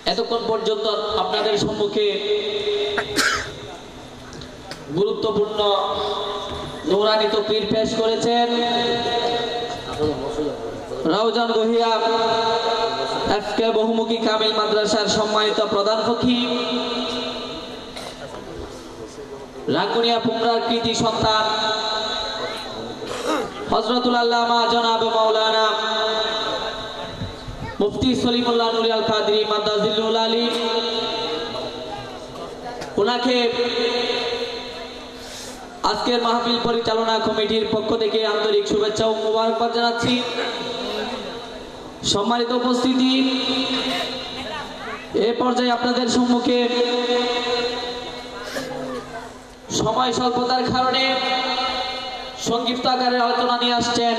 এতক্ষণ পর্যন্ত আপনাদের সম্মুখে গুরুত্বপূর্ণ নূরানী তাকরীর পেশ করেছেন রাউজান গহিয়া এফকে বহুমুখী কামিল মাদ্রাসার সম্মানিত প্রধান ফকিহ, রাঙ্গুনিয়া পুমরার কৃতি সন্তান হযরতুল আল্লামা জনাব মাওলানা মুফতি সলিমুল্লাহ নুরি আল কাদরি মাদ্দাজিলুল আলী, ওনাকে আজকের মাহফিল পরিচালনা কমিটির পক্ষ থেকে আন্তরিক শুভেচ্ছা ও মোবারকবাদ জানাচ্ছি। সম্মানিত উপস্থিতি, এ পর্যায়ে আপনাদের সম্মুখে সময় স্বল্পতার কারণে সংক্ষিপ্ত আকারে আলোচনা নিয়ে আসছেন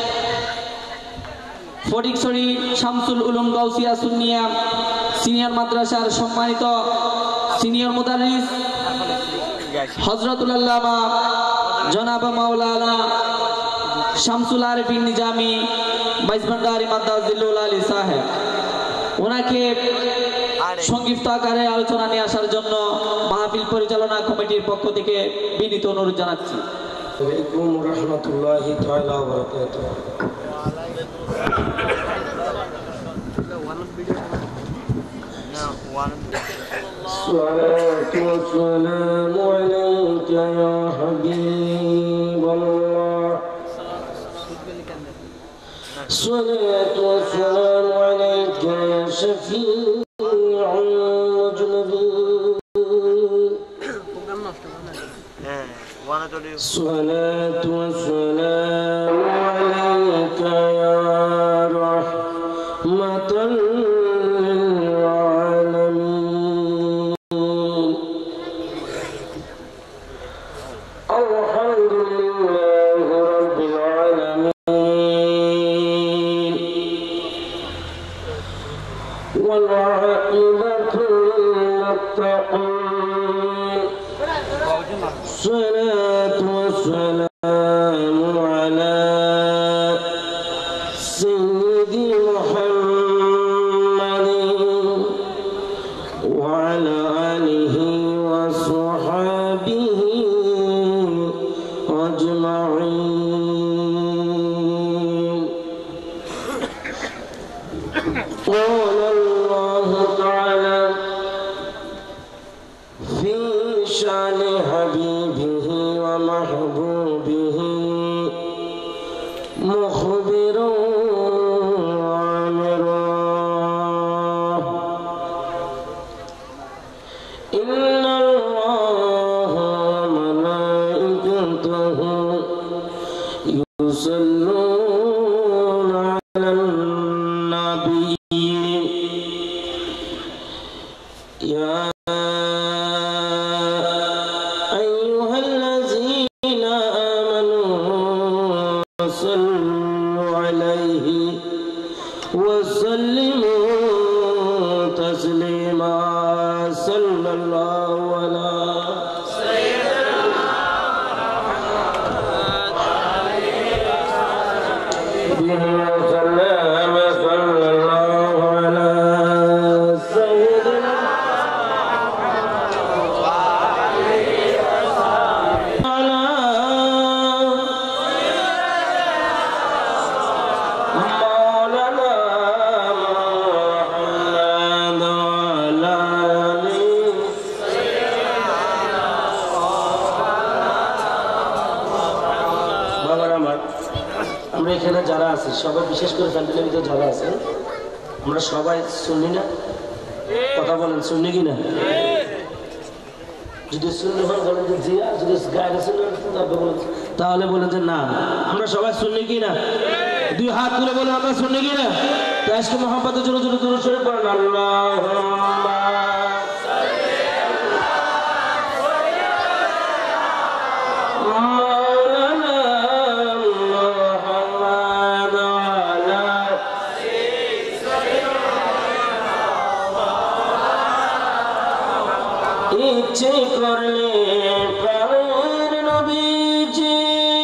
ফটিকছড়ি শামসুল উলুম গাউসিয়া সুন্নিয়া সিনিয়র মাদ্রাসার সম্মানিত সিনিয়র মুদাররিস হযরতুল আল্লামা জনাব মাওলানা শামসুল আরিফিন নিজামী বাইজভান্ডারী মাদ্দাজিলুল আলী সাহেব, ওনাকে সংক্ষিপ্ত আকারে আলোচনা নিয়ে আসার জন্য মাহফিল পরিচালনা কমিটির পক্ষ থেকে বিনীত অনুরোধ জানাচ্ছি। ওয়ালাইকুম রাহমাতুল্লাহি তাআলা ওয়া বারাকাতুহু। الصلاة والسلام عليك يا حبيب الله، الصلاة والسلام عليك يا شفيع المذنبين، الصلاة والسلام عليك يا رحمة والعاقبة للمتقين، الصلاة والسلام على سيدي محمد وعلى آله وصحبه أجمعين. قال الله تعالى في شأن حبيبه ومحبوبه مخبرا وامرا، إن الله وملائكته يصلون على النبي يا أيها الذين آمنوا صلوا عليه وسلموا تسليما، صلى الله على আমরা এখানে যারা আছি সবাই, বিশেষ করে প্যান্ডেলের ভিতরে যারা আছে, আমরা সবাই শুনি না? কথা বলেন, শুনি কিনা? যদি শুনলে বলেন যে জি, আর যদি গায়ে শুনলে তাহলে বলেন যে না। আমরা সবাই শুনি কিনা? দুই হাত তুলে বলে আমরা শুনি কিনা? আজকে মোহাম্মদের জন্য জোরে জোরে শুরু করেন আল্লাহুম্মা ইচ্ছে করলে প্রাণের নবীজি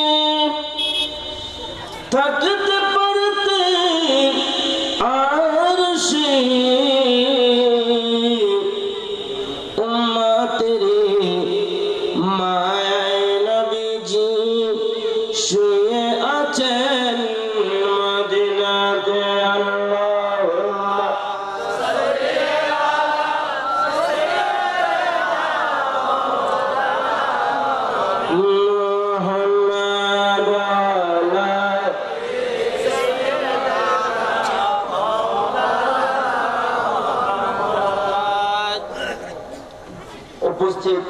থাকতে পারতে আরশে উপস্থিত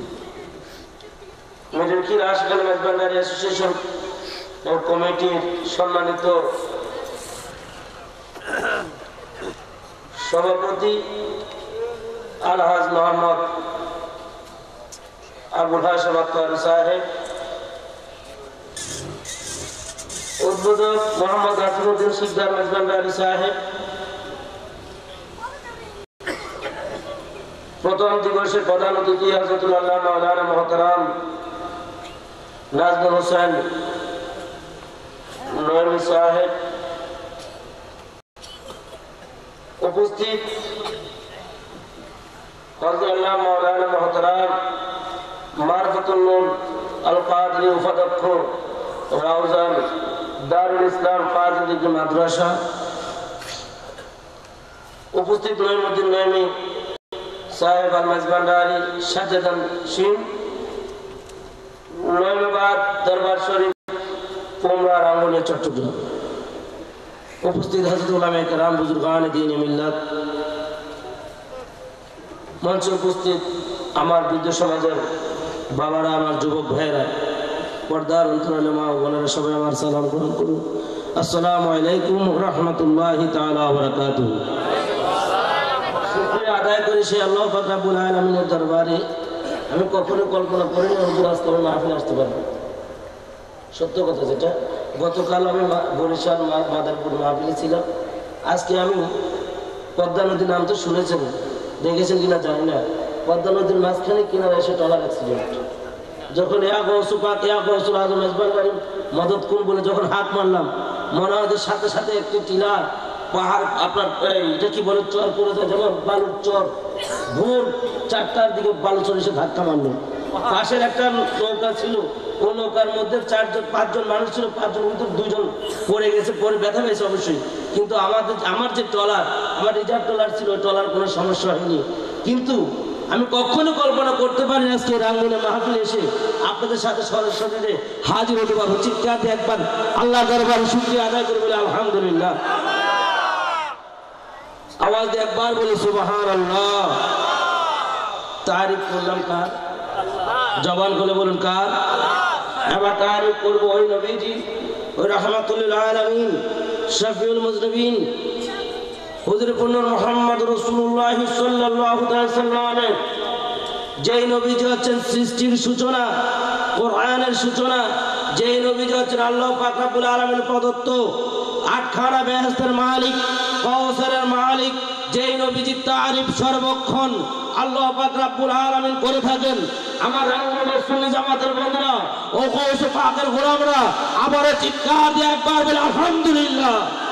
মিডল কির আশগাল মেজবান্ডারি অ্যাসোসিয়েশন ও কমিটির সম্মানিত সভাপতি আলহাজ মোহাম্মদ আবুল হাশেম আক্তার সাহেব, উদ্বোধক মোহাম্মদ রাসিমউদ্দিন সিকদার মেজবান্ডারি সাহেব, প্রথম দিবসের প্রধান অতিথি হযরতুল আল্লাহ মাওলানা মুহতারাম নাজমুল হোসেন নয়মি সাহেব, উপস্থিত হযরত আল্লাহ মাওলানা মুহতারাম মারফতুল নূর আল কাদরি উপাধ্যক্ষ রাউজান দারুল ইসলাম ফাজিল মাদ্রাসা, উপস্থিত নঈমুদ্দিন নয়মি সাহেব আল মেজবান্ডারি সাজেদান সিং, নয়মাবাদ দরবার শরীফ পোমরা রাঙ্গুনিয়া চট্টগ্রাম, উপস্থিত হযরত উলামায়ে কেরাম বুজুর্গানে দ্বীন মিল্লাত, মঞ্চে উপস্থিত আমার বৃদ্ধ সমাজের বাবারা, আমার যুবক ভাইয়েরা, পর্দার অন্তরালে মা ও বোনেরা, সবাই আমার সালাম গ্রহণ করুন। আসসালামু আলাইকুম রাহমাতুল্লাহি তাআলা ওয়া বারাকাতুহু। শুকরিয়া আদায় করি সেই আল্লাহ পাক রব্বুল আলামিনের দরবারে। আমি কখনো কল্পনা করিনি হুজুর আজকে আমি মাহফিলে আসতে পারবো। সত্য কথা যেটা, গতকাল আমি বরিশাল মাদারপুর মাহফিলে ছিলাম, আজকে আমি পদ্মা নদী নাম তো শুনেছেন, দেখেছেন কিনা জানি না, পদ্মা নদীর মাঝখানে কিনারে এসে টলার অ্যাক্সিডেন্ট। যখন মদত কোন বলে যখন হাত মারলাম, মনে হয় যে সাথে সাথে একটি টিলার পাহাড় আপনার এটা কি বলে চর পড়ে যায়, যেমন বালুর চর, ভোর 4টার দিকে বালু চর এসে ধাক্কা মারলো। পাশের একটা নৌকা ছিল, ওই নৌকার মধ্যে 5জন মানুষ ছিল, 5জনের ভিতরে 2জন পড়ে গেছে, পরে ব্যথা পেয়েছে অবশ্যই। কিন্তু আমার যে ট্রলার, আমার রিজার্ভ ট্রলার ছিল, ওই ট্রলার কোনো সমস্যা হয়নি। কিন্তু আমি কখনো কল্পনা করতে পারি আজকে রাঙ্গুনিয়া মাহফিলে এসে আপনাদের সাথে সরাসরি হাজির হতে পারবো। চিৎকার দিয়ে একবার আল্লাহ দরবারে শুকরিয়া আদায় করে বলে আলহামদুলিল্লাহ। আওয়াজ দিয়ে একবার বলি সুবহানাল্লাহ। তারিফ করলাম কার? জবান করে বলুন কার? এবার তারিফ করবো ওই নবীজি, ওই রাহমাতুল লিল আলামিন, শফিউল মুজনিবিন, হুজুর পূর্ণ মুহাম্মদ রাসূলুল্লাহ সাল্লাল্লাহু আলাইহি ওয়াসাল্লাম, যেই নবীজি হচ্ছেন সৃষ্টির সূচনা, কোরআনের সূচনা, যেই নবীজি হচ্ছেন আল্লাহ পাক রব্বুল আলামিন প্রদত্ত 8খানা বেহেশতের মালিক, কাউসারের মালিক, যেই নবীজি তারিফ সর্বক্ষণ আল্লাহ পাক রব্বুল আলামিন করে থাকেন। আমার রাঙ্গুনিয়া সুন্নি জামাতের বন্ধুরা ও গৌসে পাকের গোলামরা, আবার চিৎকার দিয়ে একবার বলে আলহামদুলিল্লাহ।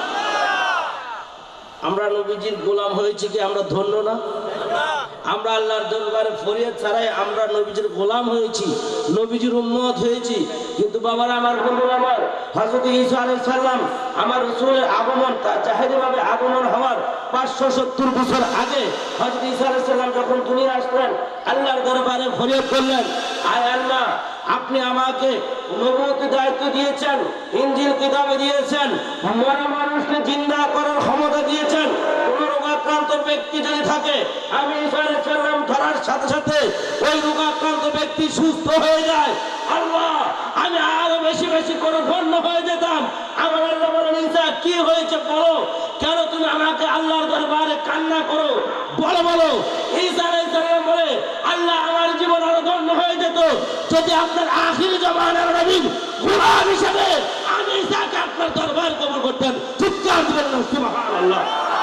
আমরা নবীজির গোলাম হয়েছি কি আমরা ধন্য না? আমরা আল্লাহর দরবারে ফরিয়াদ ছাড়াই আমরা নবীজির গোলাম হয়েছি, নবীজির উম্মত হয়েছি। কিন্তু বাবারা, আমার বন্ধুরা, আমার হযরত ঈসা আলাইহিস সালাম, আমার রাসূলের আগমন, তার জাহেরিভাবে আগমন হওয়ার 570 বছর আগে হযরত ঈসা আলাইহিস সালাম যখন দুনিয়া আসলেন, আল্লাহর দরবারে ফরিয়াদ করলেন, আয় আল্লাহ, আপনি আমাকে নবুয়তের দায়িত্ব দিয়েছেন, ইনজিল কিতাবে দিয়েছেন, মরা মানুষকে জিন্দা করার ক্ষমতা দিয়েছেন। কোন রোগাক্রান্ত ব্যক্তি যদি থাকে, আমি ঈসা আলাইহিস সালাম ধরার সাথে সাথে ওই রোগাক্রান্ত ব্যক্তি সুস্থ হয়ে যায়। আল্লাহ, আমি আরো বেশি বেশি করে ধন্য হয়ে যেতাম। আমার আল্লাহ বলেন, ঈসা কি হয়েছে বলো, কেন তুমি আমাকে আল্লাহর দরবারে কান্না করো, বলো বলো। ঈসা আলাইহিস সালাম বলে, আল্লাহ, আমার জীবন আরো ধন্য হয়ে যেত যদি আপনার আখির জামানার নবী গোলাম হিসেবে আমি ঈসাকে আপনার দরবার কবুল করতেন। চিৎকার দিবেন না সুবহানাল্লাহ।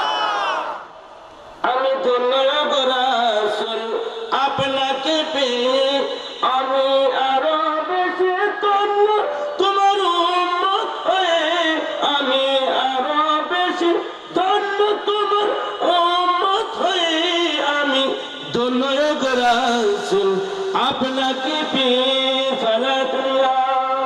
আমি ধন্য গো রাসূল আপনাকে পেয়ে, আমি আরো বেশি ধন্য তোমার উম্মত হয়ে, আমি আরো বেশি ধন্য তোমার উম্মত হয়ে, আমি ধন্য গো রাসূল আপনাকে পেয়ে। সালাতুল্লাহ।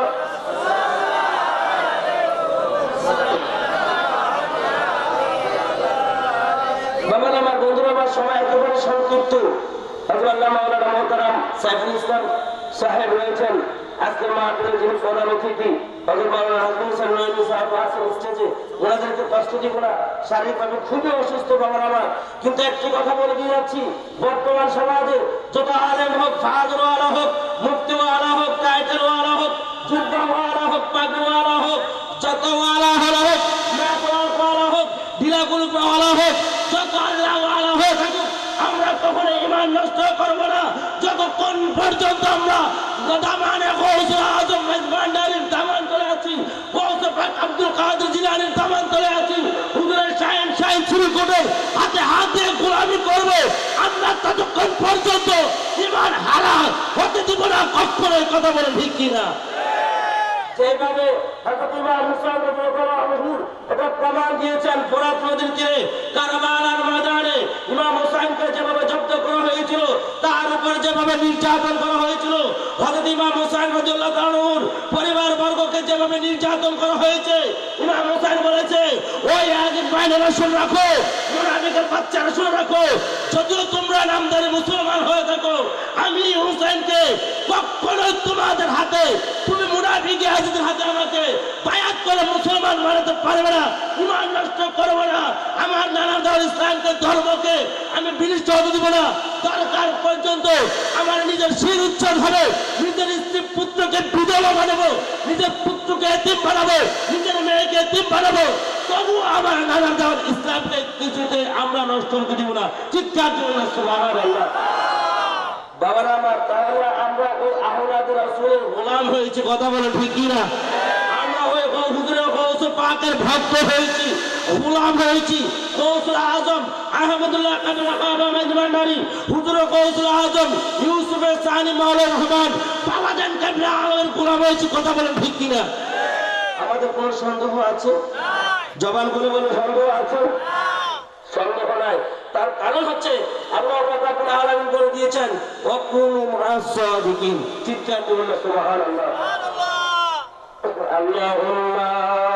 বাবা, আমার বন্ধুরা, আমার সময় একেবারে সংক্ষিপ্ত। হযরত আল্লাহ মাওলানা মুহতারাম সাইফুল ইসলাম সাহেব রয়েছেন আজকের মাহফিলের যিনি প্রধান অতিথি। হযরত মাওলানা নাজমুল হোসেন নয়মি সাহেব আছেন স্টেজে। ওনাদেরকে কষ্ট দিব না, শারীরিকভাবে খুবই অসুস্থ বাবার আমার। কিন্তু একটি কথা বলে দিয়ে যাচ্ছি, বর্তমান সমাজে যত আলেম হোক, ফাহাদওয়ালা হোক, মুফতিওয়ালা হোক, টাইটেলওয়ালা হোক, যুদ্ধওয়ালা হোক, পাগড়িওয়ালা হোক, যত ওয়ালা হোক, ম্যাথওয়ালা হোক, ঢিলাগুলওয়ালা হোক, যত আল্লাহওয়ালা হোক, আমরা কখনো ঈমান নষ্ট করব না যতক্ষণ পর্যন্ত আমরা দামানে গৌসুল আজম মেজবান্ডারির দামান তলে আছি, গৌসে পাক আব্দুল কাদের জিলানীর দামান তলে আছি, হুজুরের শাইন শুরু করে হাতে হাত দিয়ে গোলামি করব, আমরা ততক্ষণ পর্যন্ত ঈমান হারা হতে দিব না কখনো। কথা বলে ঠিক কিনা? যেভাবে হযরত ইমাম হুসাইন রাদিয়াল্লাহু আনহু এটা প্রমাণ দিয়েছেন ফোরাত নদীর তীরে কারবালার ময়দানে ইমাম হুসাইনকে যেভাবে জব্দ করা হয়েছিল, তার উপর যেভাবে নির্যাতন করা হয়েছিল, হযরত ইমাম হুসাইন রাদিয়াল্লাহু আনহুর পরিবার বর্গকে যেভাবে নির্যাতন করা হয়েছে, ইমাম হুসাইন বলেছে, ওই আজিজ ভাইরা শুনে রাখো, মুনাফিকের বাচ্চারা শুনে রাখো, যদিও তোমরা নামদারি মুসলমান হয়ে থাকো, আমি হুসাইনকে কখনোই তোমাদের হাতে, তুমি মুনাফিক আজিজের হাতে আমাকে বায়াত করে মুসলমান বানাতে পারবে না, ঈমান নষ্ট করবে না, আমার নানা দল ইসলামকে ধর্মকে আমি বিনষ্ট হতে দিব না, দরকার পর্যন্ত আমার নিজের শির উচ্ছেদ হবে, নিজের স্ত্রী পুত্রকে বিধবা বানাবো, নিজের পুত্রকে এতিম বানাবো, নিজের মেয়েকে এতিম বানাবো, তবু আমার নানা দল ইসলামকে কিছুতে আমরা নষ্ট হতে দিব না। চিৎকার করুন সুবহানাল্লাহ। বাবারা আমার, তাহলে আমরা ওই আহলাদের রাসূলের গোলাম হয়েছি, কথা বলে ঠিক কিনা? আমরা ওই হুজুরের গৌসে পাকের ভক্ত হয়েছি, গোলাম হয়েছি। গৌসুল আজম আহমদুল্লাহ কাদের কাবা মেজবান্ডারি, হুজুরের গৌসুল আজম ইউসুফে সানি মাওলানা রহমান বাবাজান কাবলা আলমের গোলাম হয়েছি, কথা বলে ঠিক কিনা? আমাদের কোনো সন্দেহ আছে? জবান করে বলে সন্দেহ আছে? সন্দেহ নাই। তার কারণ হচ্ছে আল্লাহ রাব্বুল আলামিন বলে দিয়েছেন, ওয়াকুনু মা'আস সাদিকিন। চিৎকার করুন সুবহানাল্লাহ। আল্লাহুম্মা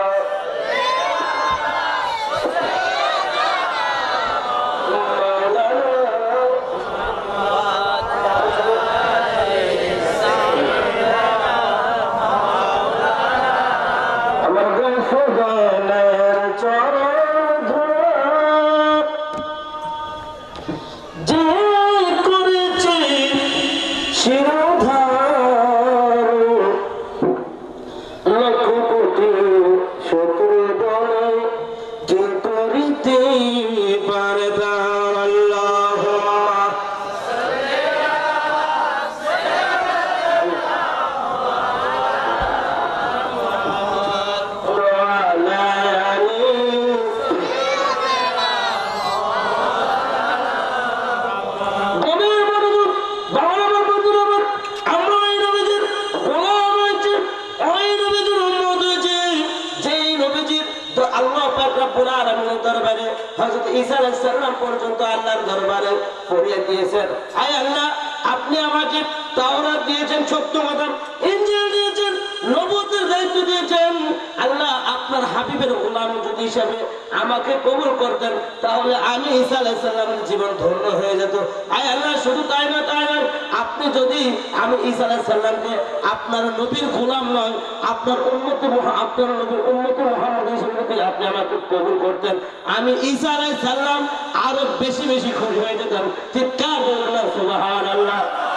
পর্যন্ত আল্লাহর দরবারে ফরিয়াদ দিয়েছেন, আয় আল্লাহ, আপনি আমাকে তাওরাত দিয়েছেন, সত্য কথা, ইনজিল দিয়েছেন, নবুয়তের দায়িত্ব দিয়েছেন, আল্লাহ আপনার হাবিবের গোলাম যদি হিসাবে আমাকে কবুল করতেন, তাহলে আমি ঈসা আলাইহিস সালামের জীবন ধন্য হয়ে যেত। আয় আল্লাহ, শুধু তাই না, আপনি যদি আমি ঈসা আলাইহিস সালামকে আপনার নবীর গোলাম নয়, আপনার উম্মত, আপনার নবীর উম্মত মুহাম্মদ হিসেবে আপনি আমাকে কবুল করতেন, আমি ঈসা আলাইহিস সালাম আরো বেশি বেশি খুশি হয়ে যেতাম। চিৎকার করুন সুবহানাল্লাহ।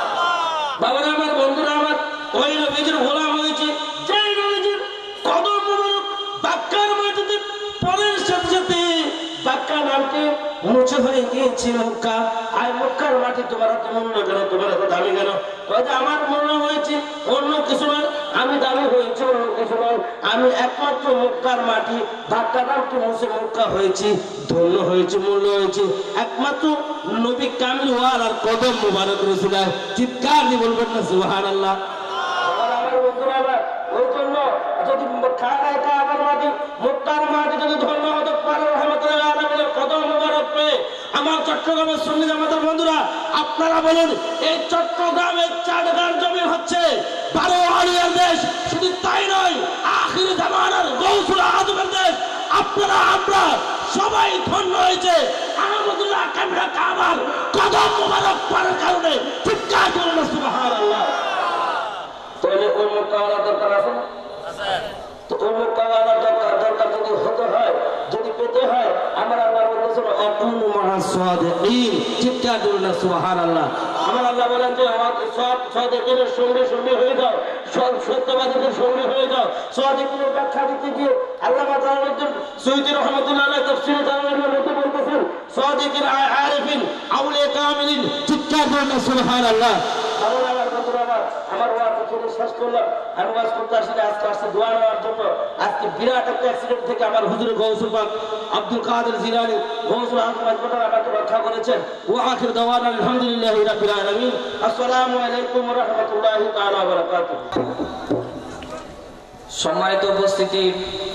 বাবারা আমার, বন্ধুরা আমার, ওই নবীর গোলাম হয়েছে, যেই নবীর কদম মোবারক বাক্কার মাটিতে পরের সাথে সাথে বাক্কা নামটি মুছে হয়ে গিয়েছে মক্কা। আর মক্কার মাটি তোমার এত মূল্য কেন, তোমার এত দামি কেন? আমার মনে হয়েছে অন্য কিছু নয়, আমি দামি হয়েছি অন্য কিছু নয়, আমি একমাত্র মক্কার মাটি, বাক্কা নামটি মুছে মক্কা হয়েছি, ধন্য হয়েছে, মূল্য হয়েছে একমাত্র নবী কামিল হওয়ার আর কদম মোবারক রসুলের। চিৎকার দিয়ে বলবেন না সুবহানাল্লাহ। আমার বন্ধুরা, ওই জন্য যদি কাবার মাটি, মক্কার মাটি যদি ধন্য হতে পারে রহমতুল্লাহ আলামিনের কদম মোবারক পেয়ে, আমার চট্টগ্রামের সুন্নি জামাতের বন্ধুরা, আপনারা বলুন, এই চট্টগ্রামের চাটগাঁর জমি হচ্ছে 12 আলিয়ার দেশ, শুধু তাই নয়, আখির জামানার গৌসুল আজমের দেশ। আপনারা আমরা সবাই ধন্য হয়েছে আহমদুল্লাহ কাবলা কাবার কদম মোবারক পাওয়ার কারণে। চিৎকার করুন সুবহানাল্লাহ। তাহলে ওই মক্কা দরকার আছে না? তো ওই মক্কা দরকার যদি হতে হয়, মা'আস সাদিকিন। চিৎকার করুন না সুবহানাল্লাহ। আমার আল্লাহ বলেন যে সব সাদিকিনের সঙ্গে সঙ্গে হয়ে যাও, সব সত্যবাদীদের সঙ্গে হয়ে যাও। সাদিকিনের ব্যাখ্যা দিতে গিয়ে আল্লামা জালালউদ্দিন সুয়ুতী রাহমাতুল্লাহ আলাইহি তাফসীরে জালালাইনের মধ্যে বলতেছেন সাদিকিন আরিফিন আউলিয়া কামিলিন। চিৎকার করুন না সুবহানাল্লাহ। আমার ওয়াজ এখানে শেষ করলাম। আমি ওয়াজ করতে আসলে আজকে আসছে দোয়া নেওয়ার জন্য। আজকে বিরাট একটা অ্যাক্সিডেন্ট থেকে আমার হুজুর গৌসুল পাক আব্দুল কাদের জিলানী গৌসুল আজম আজমতার আমাকে রক্ষা করেছেন। ওয়া আখির দাওয়ানা আলহামদুলিল্লাহি রাব্বিল আলামিন। আসসালামু আলাইকুম ওয়া রাহমাতুল্লাহি তাআলা ওয়া বারাকাতুহু। সম্মানিত উপস্থিতি,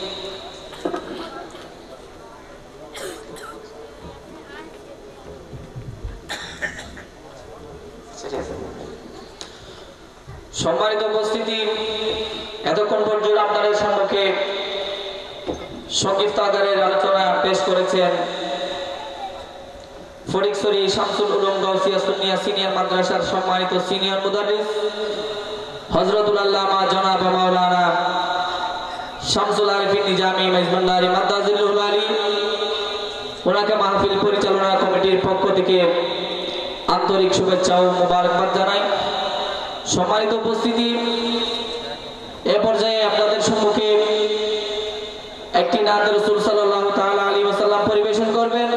এতক্ষণ পর্যন্ত আপনাদের সম্মুখে সঙ্গীত আকারের আলোচনা পেশ করেছেন ফটিকছড়ি শামসুল উলুম গাউসিয়া সুন্নিয়া সিনিয়র মাদ্রাসার সম্মানিত সিনিয়র মুদাররিস হযরতুল আল্লামা জনাব মাওলানা শামসুল আরিফিন নিজামী মেজবান্ডারি মাদ্দাজিল্লুল আলী। ওনাকে মাহফিল পরিচালনা কমিটির পক্ষ থেকে আন্তরিক শুভেচ্ছা ও মোবারকবাদ জানাই। সম্মানিত উপস্থিতি, এ পর্যায়ে আপনাদের সম্মুখে একটি নাত রাসূল সাল্লাল্লাহু তাআলা আলাইহি ওয়াসাল্লাম পরিবেশন করবেন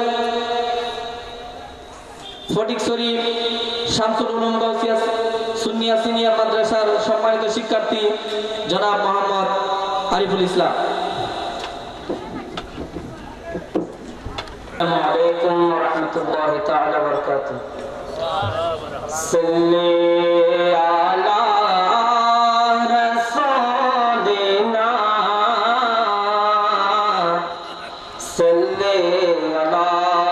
ফটিকছড়ি শামসুল উলুম গাউসিয়া সুন্নিয়া সিনিয়র মাদ্রাসার সম্মানিত শিক্ষার্থী জনাব মোহাম্মদ আরিফুল ইসলাম। আসসালামু আলাইকুম ওয়া রাহমাতুল্লাহি তাআলা ওয়া বারাকাতুহু। সাল্লি আলা রাসূলিনা সাল্লি আলা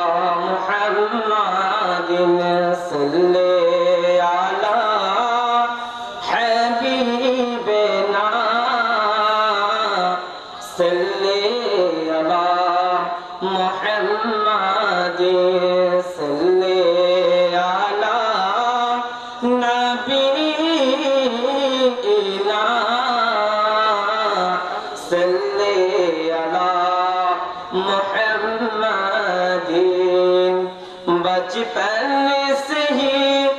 মুহাম্মাদিন সাল্লি আলা হাবিবিনা সাল্লি আলা মুহাম্মাদিন সাল্লি बचपन से ही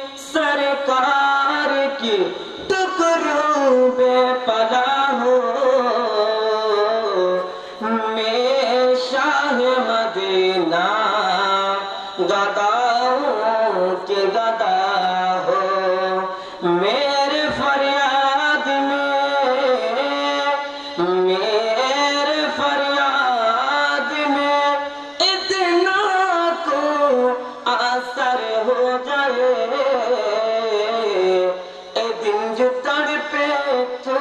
सरकार की टुकड़ों में पला हो मैं शाह मदीना गदाओं के गदा हो। मेरे फरियाद में इतना को असर हो जाए ए दिन जो तड़पे तू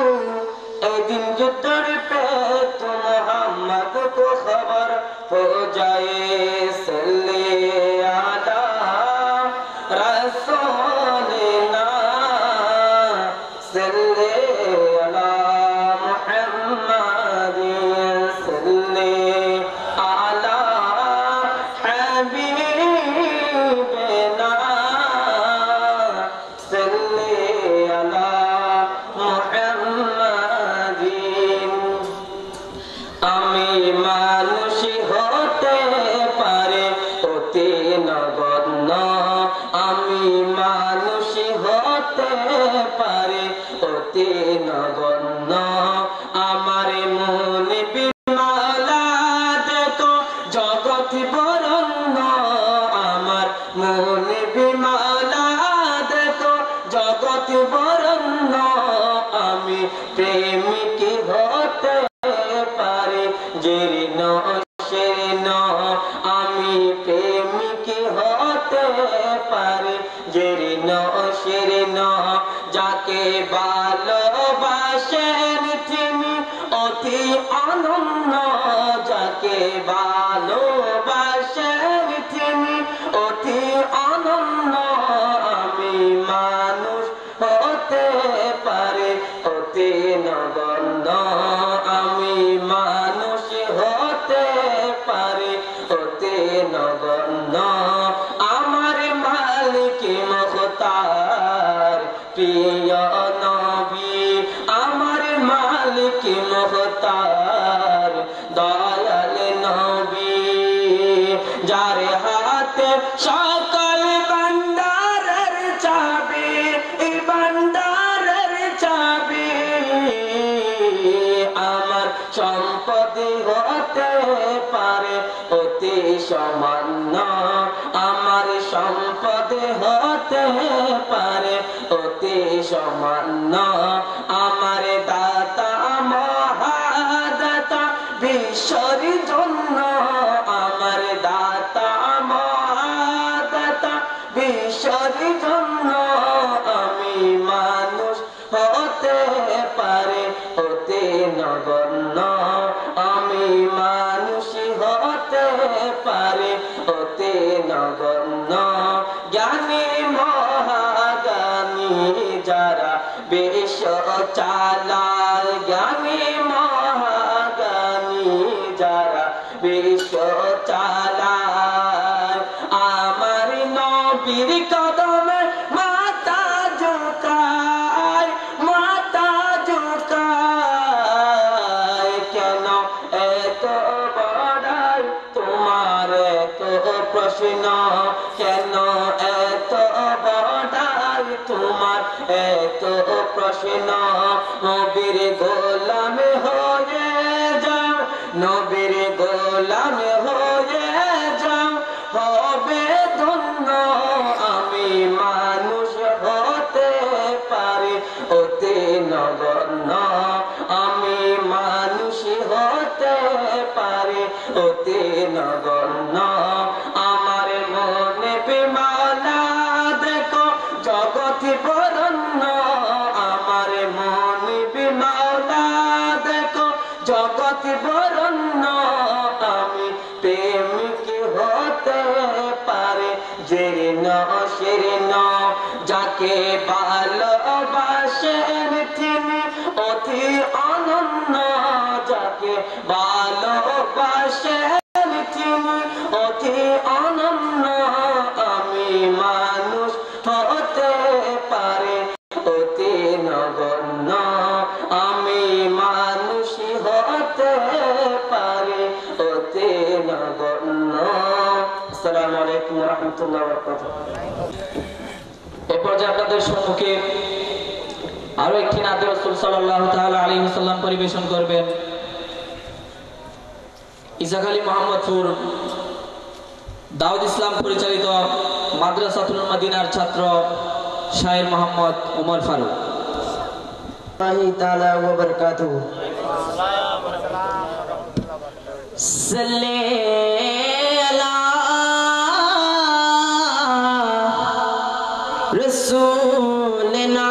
मोहम्मद को खबर हो जाए। सल्ले अला रसूलिना सल्ले अला मुहम्मदिन सल्ले अला हबीबिना सल्ले अला मुहम्मदिन। আমি মানুষ হতে পারে অতি নগণ্য, আমি মানুষ হতে পারে অতি নগণ্য। আমার মনে বিমালা দেখো জগৎ বরণ্য, আমার মনে বিমালা দেখো জগৎ বরণ্য। আমি প্রেমিক হতে জীর্ণ শীর্ণ, আমি প্রেমিক হতে পারি জীর্ণ শীর্ণ। যাকে ভালোবাসেন তিনি অতি অনন্য, যাকে ভালোবাসেন তিনি অতি অনন্য। আমি মানুষ হতে পারি অতি নগণ্য, আমি মানুষ হতে পারি অতি নগণ্য। আমার মালিক মুখতার প্রিয় নবী, আমার মালিক মুখতার দয়াল নবী। যার হাত হাতে সকল ভান্ডারের চাবি, ভান্ডারের চাবি। আমার সম্পদ হতে পারে অতি সামান্য, আমার সম্পদ হতে পারে অতি সামান্য। আমার দাতা মহাদাতা বিশ্বর জন্য, আমার দাতা মহাদাতা বিশ্বর জন্য। আমি মানুষ হতে পারে অতি নগণ্য, আমি মানুষ হতে পারে অতি নগণ্য। জ্ঞানী মহাজ্ঞানী যারা বিশ্ব চালায়, জ্ঞানী মহাজ্ঞানী যারা বিশ্ব চালায়। আমার নবীর কদমে মাথা ঝুঁকায়, মাথা ঝুঁকায়। কেন এত বড়াই তোমার এত প্রশ্ন, কেন এত বড়াই তোমার এত প্রশ্ন। নবীর গোলাম হয়ে যাও, নবীর গোলাম হয়ে যাও, হবে ধন্য। আমি মানুষ হতে পারি অতি নগণ্য, আমি মানুষ হতে পারি অতি নগণ্য। আমার মনে বিমালা দেখো জগৎ বরণ্য, আমার মনে বিমালা দেখো জগৎ বরণ্য। আমি প্রেমিক হতে পারে জীর্ণ শীর্ণ, যাকে ভালোবাসেন তিনি অতি অনন্য, যাকে ভালোবাসেন তিনি অতি অনন্য। আমি মানুষ হতে পারে অতি নগণ্য, আমি মানুষ হতে পারে অতি নগণ্য। আসসালামু আলাইকুম ওয়া রাহমাতুল্লাহি ওয়া বারাকাতুহু। এরপর যে আপনাদের সম্মুখে আরো একটি নাতে রাসূল সাল্লাল্লাহু তাআলা আলাইহি ওয়াসাল্লাম পরিবেশন করবেন ইসাক আলী মোহাম্মদপুর দাউদ ইসলাম পরিচালিত মাদ্রাসাতুল মদিনার ছাত্র শায়ের মোহাম্মদ ওমর ফারুক। তাআলা ওয়া বারাকাতুহু। সাল্লি আলা রাসূলিনা,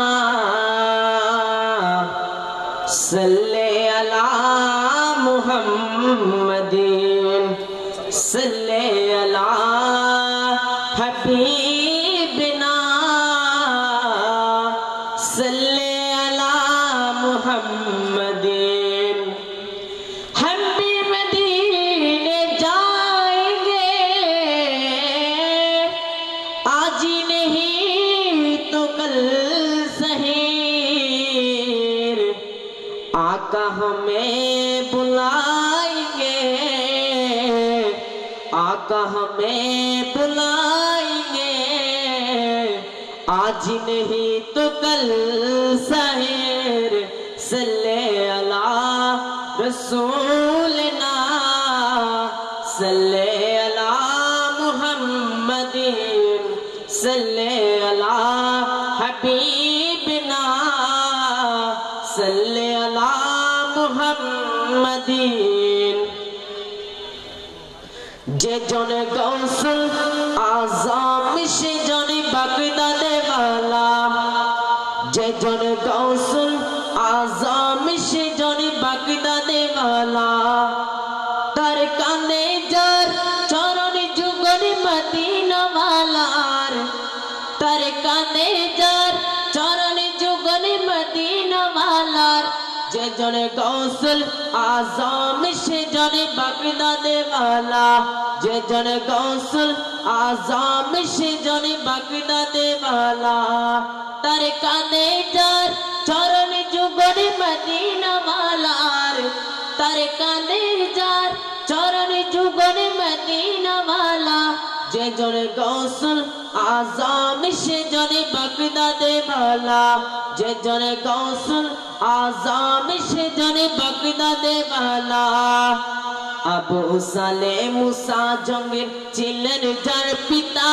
সাল্লি আলা মুহাম্মাদিন, সাল্লি আলা হাবিবিনা, সাল্লি আলা মুহাম্মাদিন। हम भी मदीने जाएंगे, आज ही नहीं तो कल सहीर। आका हमें बुलाएंगे, आका हमें बुलाएंगे, आज नहीं तो कल सहीर। सल्ले अला रसूलना, सल्ले अला मुहम्मदिन, सल्ले अला हबीबना, सल्ले अला मुहम्मदिन। जे जन गौसुल आज़म से जन बगदाद वाला, जे जन गौसुल आज़म से जन बगदाद वाला, तार काने जार चरण जुगन मदीना वालार, तार काने जार चरण जुगन मदीना वालार। जे जन गौसुल आज़म से जन बगदाद वाला, जे जन गौसुल आज़म से जन बगदाद वाला, तार काने जार चरण जुगन मदीना वालार, तार काने जार चरण जुगन मदीना वाला। যে জনে গৌসুল আজম সে জনে বাগদাদে वाला যে জনে গৌসুল আজম সে জনে বাগদাদে वाला আবু সালে মুসা জঙ্গির ছিলেন যার পিতা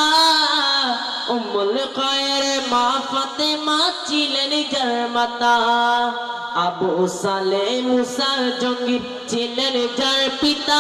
উম্মুল খায়ের মা ফাতেমা ছিলেন যার মাতা আবু সালে মুসা জঙ্গির ছিলেন যার পিতা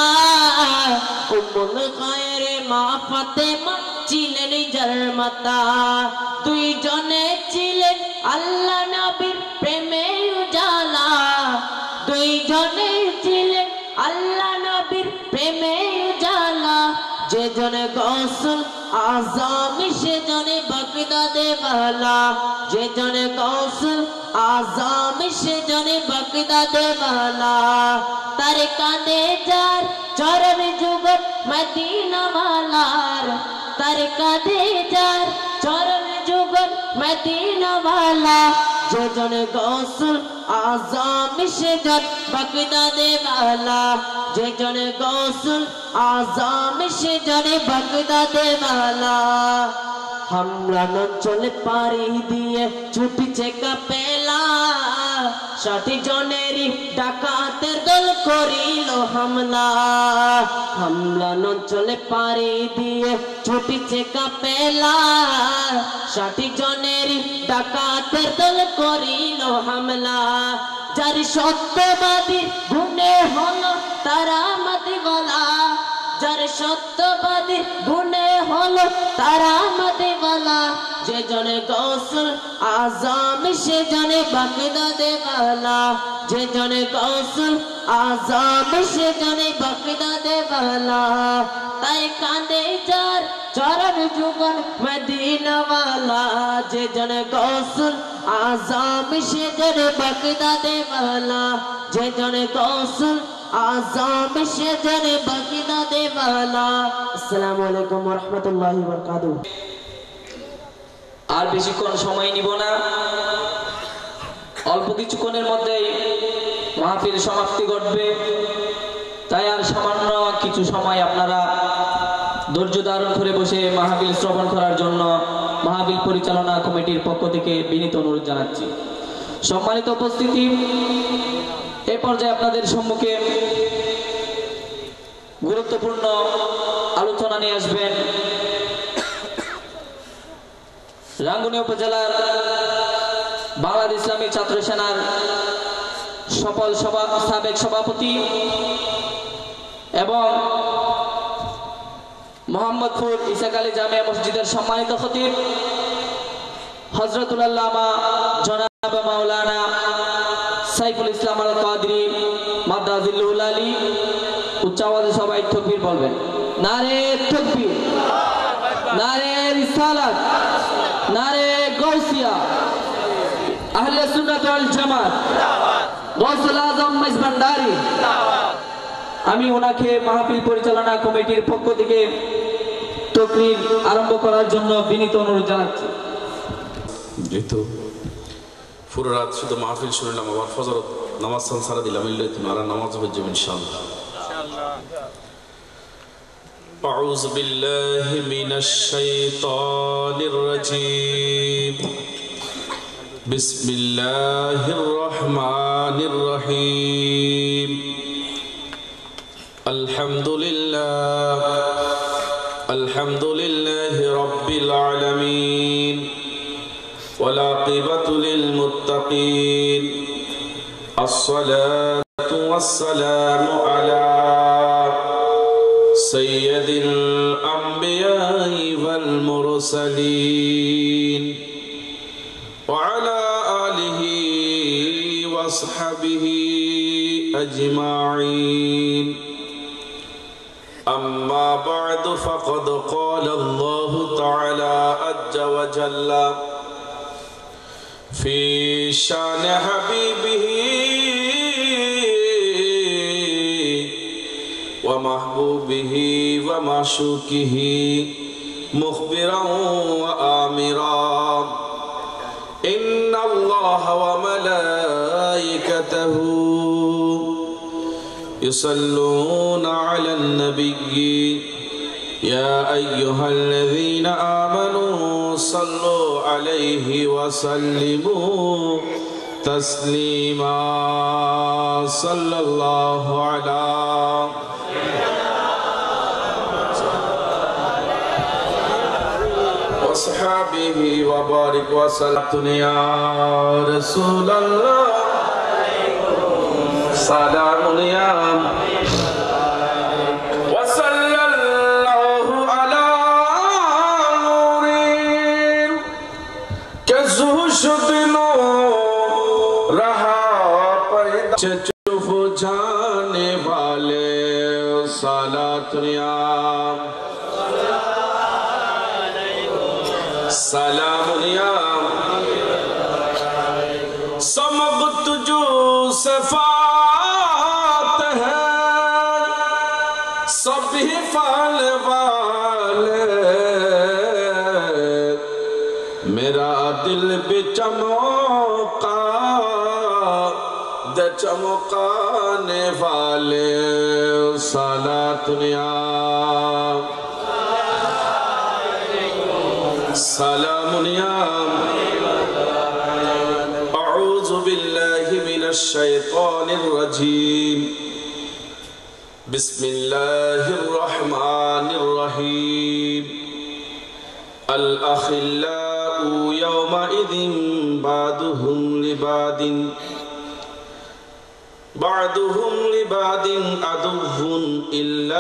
উম্মুল খায়ের মা ফাতেমা ছিলেন যার মাতা দুই জনে ছিলেন আল্লাহ নবীর প্রেমে উজালা দুই জনে ছিলেন আল্লাহ নবীর প্রেমে উজালা যে জনে গৌসুল আজম সে জনে বাগদাদে वाला যে জনে গৌসুল আজম সে জনে বাগদাদে वाला তার কাঁধে যার চরণ যুগত মদিনা वालाর তার কাঁধে যার চরণ যুগত মদিনা वाला যে জনে গৌসুল আজম সে জন বাগদাদে वाला যে জনে গৌসুল আজম সে জনে বাগদাদে वाला হামলা অঞ্চলে পাড়ি দিয়ে ছুটিছে কাপেলা 60 জনেরই ডাকাতের দল করিল হামলা হামলা অঞ্চলে পাড়ি দিয়ে ছুটিছে কাপেলা 60 জনেরই ডাকাতের দল করিল হামলা যার সত্যবাদী গুণে হলো তারা মতি গলা যার সত্যবাদী গুণে হলো তারা মতি গলা যে জনে গৌসুল আজম সে জনে বাগদাদে वाला যে জনে গৌসুল আজম সে জনে বাগদাদে वाला তাই কাঁধে যার চরণ যুগল মদিনা वाला যে জনে গৌসুল আজম সে জনে বাগদাদে वाला যে জনে গৌসুল আজম সে জনে বাগদাদে वाला আসসালামু আলাইকুম ওয়া রাহমাতুল্লাহি ওয়া বারাকাতুহু আর বেশিক্ষণ সময় নিব না অল্প কিছুক্ষণের মধ্যেই মাহফিল সমাপ্তি ঘটবে তাই আর সামান্য কিছু সময় আপনারা ধৈর্য ধারণ করে বসে মাহফিল শ্রবণ করার জন্য মাহফিল পরিচালনা কমিটির পক্ষ থেকে বিনীত অনুরোধ জানাচ্ছি সম্মানিত উপস্থিতি এই পর্যায়ে আপনাদের সম্মুখে গুরুত্বপূর্ণ আলোচনা নিয়ে আসবেন রাঙ্গুনিয়া উপজেলার বাংলাদেশ ইসলামী ছাত্র সেনার সফল সাবেক সভাপতি এবং মোহাম্মদপুর ইসাক আলী জামিয়া মসজিদের সম্মানিত খতিব হযরতুল আল্লামা জনাব মাওলানা সাইফুল ইসলাম আল কাদরি মাদ্রাজিল্লুল আলী উচ্চ আওয়াজে সবাই তাকবীর বলবেন নারে তাকবীর নারে রিসালাত নারে গাউসিয়া আহলে সুন্নাত ওয়াল জামাত গাউসুল আজম মেজবান্ডারি আমি ওনাকে মাহফিল পরিচালনা কমিটির পক্ষ থেকে তাকরীর আরম্ভ করার জন্য বিনীত অনুরোধ জানাচ্ছি যেহেতু পুরো রাত শুধু মাহফিল শুনলাম আবার ফজর নামাজ সারা দিলাম আর নামাজ হবে ইনশাআল্লাহ أعوذ بالله من الشيطان الرجيم بسم الله الرحمن الرحيم الحمد لله رب العالمين والعاقبة للمتقين الصلاة والسلام على سيد الأنبياء والمرسلين وعلى آله وصحبه أجمعين أما بعد فقد قال الله تعالى عز وجل في شان حبيبه ومحبوبه ومعشوقه مخبرا وآمرا إن الله وملائكته يصلون على النبي يا أيها الذين آمنوا صلوا عليه وسلموا تسليما صلى الله على وصحبه وبارك وسلم يا رسول الله سلام يا وصلى الله على نور كزهشد रहा चुप जाने वाले सलातुनिया सलामुनिया समगत जो सफात है सभी फाल वाले मेरा दिल भी चमका चमकाने वाले सलातुनिया सलामुनिया अऊज़ु बिल्लाहि मिनश शैतानिर रजीम बिस्मिल्लाहिर रहमानिर रहीम अल अखिल्लाउ यौमइदिन बादुहुम लिबादिन بعضهم لبعض عدو إلا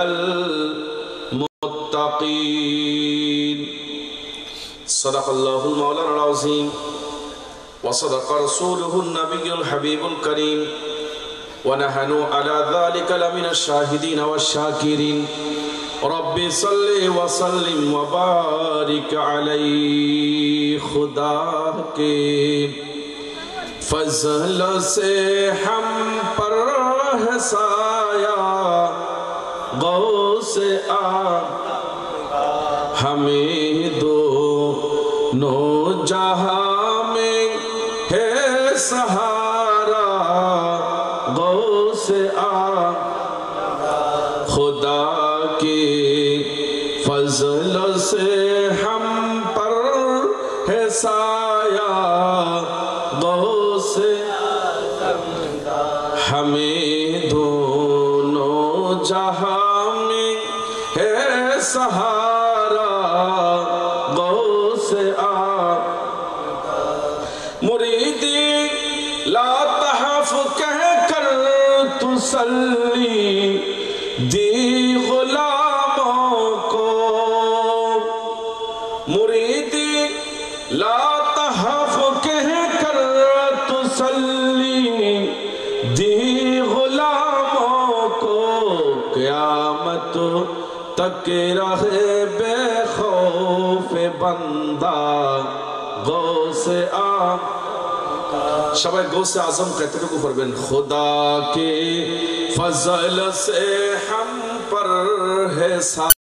المتقين صدق الله المولى العظيم وصدق رسوله النبي الحبيب الكريم ونحن على ذلك لمن الشاهدين والشاكرين رب صل وسلم وبارك عليه خدا کے फजल से हम पर है साया गौ से आ हमें दो नो जहां में है सहारा गौ से आ खुदा के फजल से हम पर है साया गौ से हमें दोनों जहां में है सहारा गौ से आ मुरीदी ला तहफ कह कर तुसल्ली दी गुलामों को मुरीदी ला तहफ कह कर तुसल्ली दी गुलामों को क़यामत तक रहे बेखौफ बंदा गौ से आ सबाई गौ से आजम कहते को पढ़बेन खुदा के फजल से हम पर है